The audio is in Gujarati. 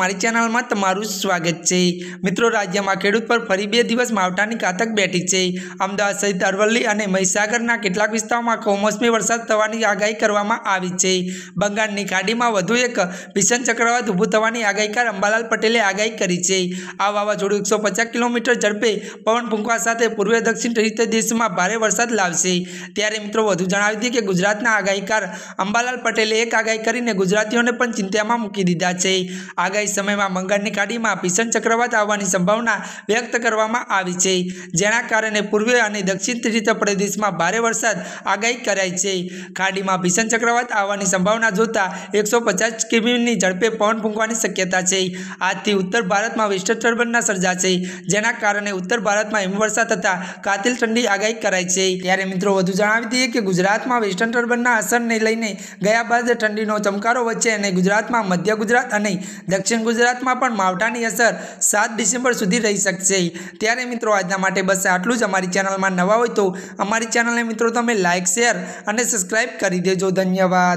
અમારી ચેનલમાં તમારું સ્વાગત છે। મિત્રો, રાજ્યમાં ખેડૂત પર ફરી 2 દિવસ માવઠાની ઘાતક બેઠી છે। અમદાવાદ સહિત અરવલ્લી અને મહીસાગરના કેટલાક વિસ્તારોમાં કમોસમી વરસાદ થવાની આગાહી કરવામાં આવી છે। બંગાળની ખાડીમાં વધુ એક ભીષણ ચક્રવાત ઊભું થવાની આગાહીકાર અંબાલાલ પટેલે આગાહી કરી છે। આ વાવાઝોડું 150 કિલોમીટર ઝડપે પવન ફૂંકવા સાથે પૂર્વ દક્ષિણ રીતે દેશમાં ભારે વરસાદ લાવશે। ત્યારે મિત્રો, વધુ જણાવી દઈએ કે ગુજરાતના આગાહીકાર અંબાલાલ પટેલે એક આગાહી કરીને ગુજરાતીઓને પણ ચિંતામાં મૂકી દીધા છે। આગાહી સમયમાં બંગાળની ખાડીમાં ભીષણ ચક્રવાત આવવાની સંભાવના વ્યક્ત કરવામાં આવી છે, જેના કારણે પૂર્વ અને દક્ષિણ તટીય પ્રદેશમાં ભારે વરસાદ આગાહી કરાઈ છે। ખાડીમાં ભીષણ ચક્રવાત આવવાની સંભાવના જોતા 150 કિમીની ઝડપે પવન ફૂંકવાની શક્યતા છે। આજથી ઉત્તર ભારતમાં વેસ્ટર્ન ટર્બન્સ સર્જાશે, જેના કારણે ઉત્તર ભારતમાં હિમવર્ષા થતા કાતિલ ઠંડી આગાહી કરાઈ છે। ત્યારે મિત્રો, વધુ જણાવી દઈએ કે ગુજરાતમાં વેસ્ટર્ન ટર્બન્સના અસરને લઈને ગયા બાદ ઠંડીનો ચમકારો વચ્ચે અને ગુજરાતમાં મધ્ય ગુજરાત અને દક્ષિણ ગુજરાતમાં પણ માવઠાની અસર 7 ડિસેમ્બર સુધી રહી શકશે। ત્યારે મિત્રો, આજના માટે બસ આટલું જ। અમારી ચેનલમાં નવા હોય તો અમારી ચેનલને મિત્રો તમે લાઇક, શેર અને સબસ્ક્રાઇબ કરી દેજો। ધન્યવાદ।